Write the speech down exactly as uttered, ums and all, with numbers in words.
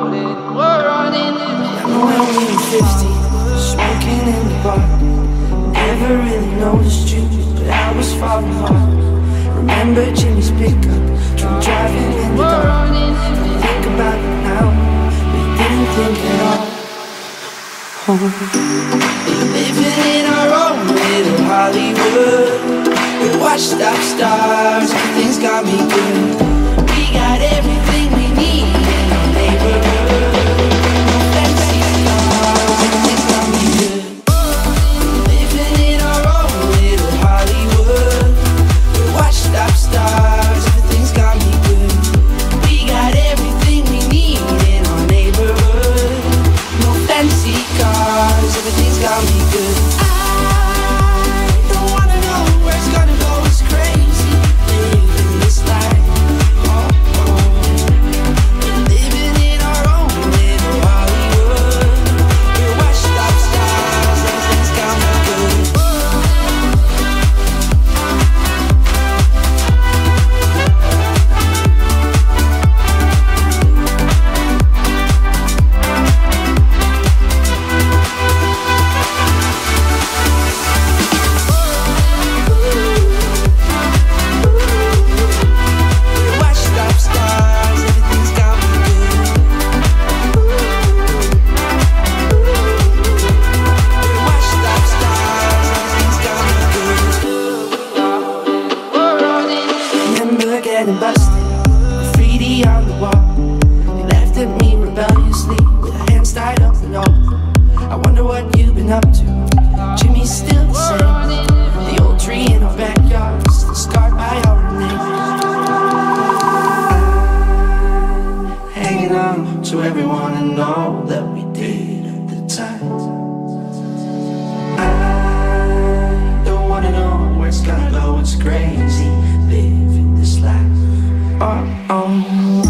when we were fifteen, smoking in the park. Never really noticed you, but I was falling hard. Remember Jimmy's pickup, drunk driving in the dark. Don't think about it now, we didn't think at all. Oh. Living in our own little Hollywood, we watched our stars, everything's got me good. We got everything we need in our neighborhood. No fancy cars, everything's got me good. Living in our own little Hollywood, we watched our stars, everything's got me good. We got everything we need in our neighborhood. No fancy cars, everything's got me good. I don't wanna know where it's gonna go, it's crazy living this life. Oh, oh. Living in our own little Hollywood, we're washed up stars, everything's got me good. Getting busted, graffiti on the wall. They laughed at me rebelliously with our hands tied up and all. I wonder what you've been up to. Jimmy's still the same. The old tree in our backyard, still scarred by our name. Hanging on to everyone and all that we did at the time. I don't wanna know where it's gonna go, it's crazy living this life. Oh, oh.